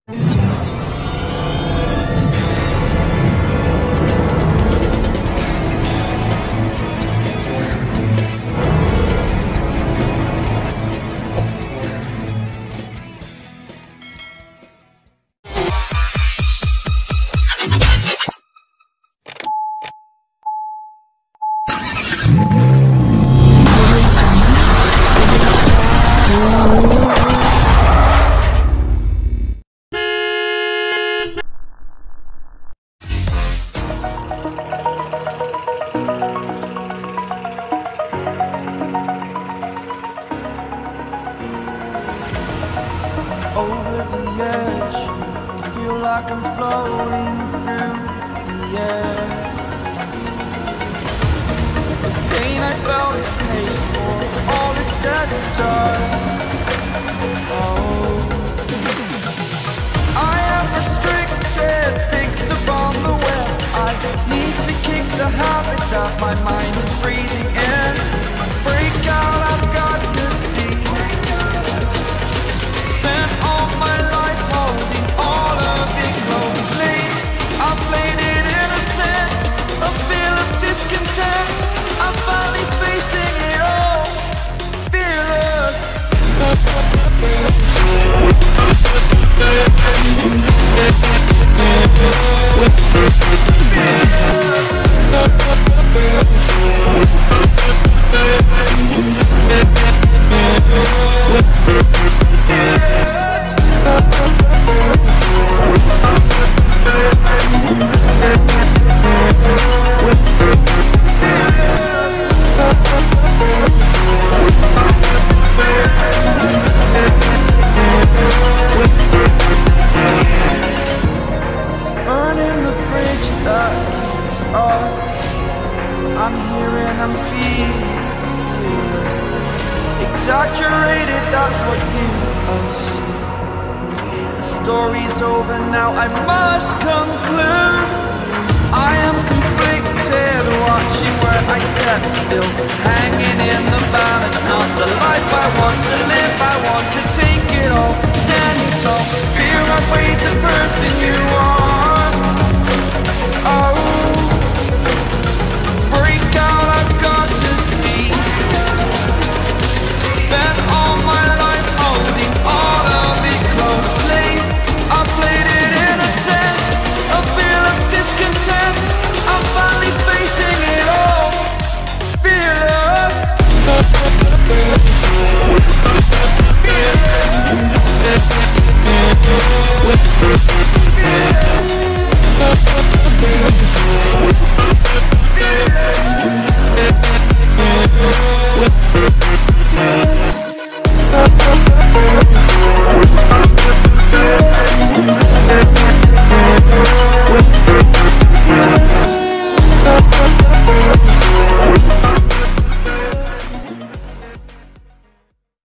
Over the edge, I feel like I'm floating through the air. The pain I felt is paid for, all is said and done. Oh, I am restricted, fixed upon the web. I need to kick the habit that my mind is breathing in. Break out, I've got to see. Spent all my life holding all of it closely. I played it innocent, a feel of discontent. I'm finally facing it all, fearless. Burning the bridge that keeps us. I'm here and I'm feeling exaggerated, that's what you assume. The story's over now, I must conclude. I am conflicted, watching where I step still, hanging in the balance. Not the life I want to live, I want to take it all, standing tall.